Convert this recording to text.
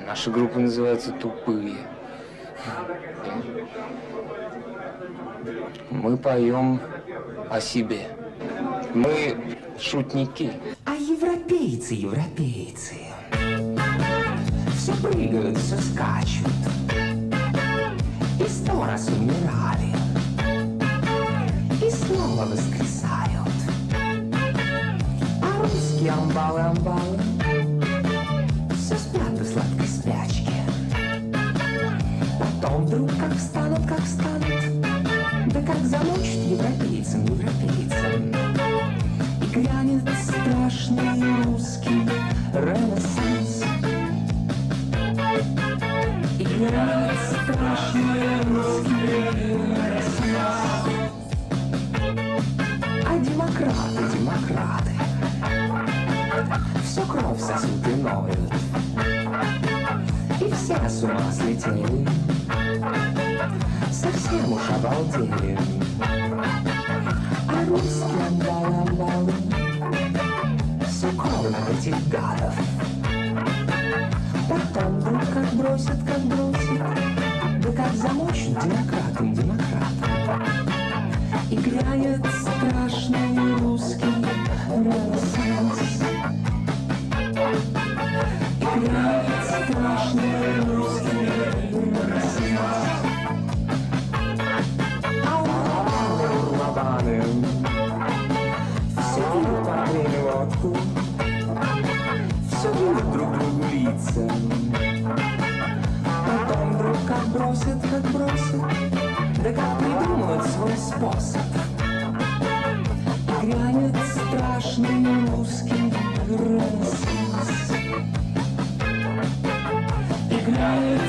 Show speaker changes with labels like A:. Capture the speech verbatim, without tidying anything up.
A: Наша группа называется «Тупые». Мы поем о себе. Мы шутники.
B: А европейцы, европейцы, все прыгают, все скачут, и сто раз умирали, и снова воскресают. А русские амбалы, амбалы, все спят в сладкой спячке. Потом вдруг как встанут, как встанут, да как замочат европейцам, европейцам. И грянет страшный русский ренессанс. И грянет страшный русский ренессанс. А демократы, демократы, всю кровь сосут и ноют, и все с ума слетели, совсем уж обалдели. А русские амбалы, амбалы, все кормят этих гадов. Потом вдруг как бросят, как бросят, да как замочат демократам, демократам. И грянет страшный русский ренессанс. И грянет страшный русский ренессанс. Лобаны, все пьют портвейную водку, все бьют друг другу лица. Потом вдруг как бросят, как бросят, да как придумают свой способ. И грянет страшный русский ренессанс. И грянет